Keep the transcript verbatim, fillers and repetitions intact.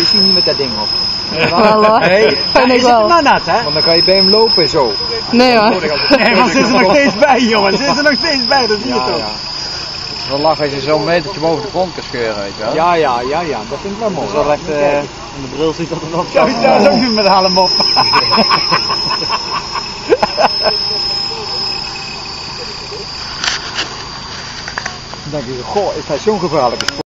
is hij niet met dat ding op. Wel hoor. Nee, Vind ik wel. maar nat, hè? Want dan ga je bij hem lopen zo. Nee hoor. Nee, maar ze is er nog steeds bij, jongen. Ze is er nog steeds bij, dat zie je toch? Wel lachen als je zo'n metertje boven de grond kan scheuren, weet je wel. Ja, ja, ja, ja, dat vind ik wel mooi. Dat is wel echt, uh, in de bril ziet dat er nog Zou je dat ook doen met halm op? Dan denk je, goh, is dat zo'n gevaarlijke sport?